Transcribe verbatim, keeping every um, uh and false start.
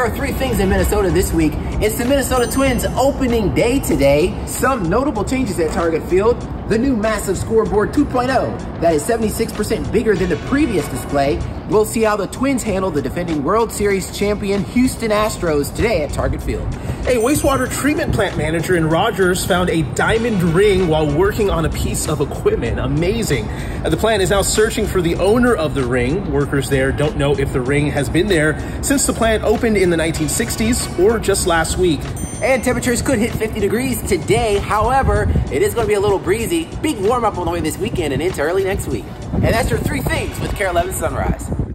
are three things in Minnesota this week. It's the Minnesota Twins opening day today. Some notable changes at Target Field. The new massive scoreboard two point oh that is seventy-six percent bigger than the previous display. We'll see how the Twins handle the defending World Series champion Houston Astros today at Target Field. A wastewater treatment plant manager in Rogers found a diamond ring while working on a piece of equipment. Amazing. Uh, the plant is now searching for the owner of the ring. Workers there don't know if the ring has been there since the plant opened in the nineteen sixties or just last week. And temperatures could hit fifty degrees today. However, it is going to be a little breezy. Big warm up on the way this weekend and into early next week. And that's your three things with KARE eleven Sunrise.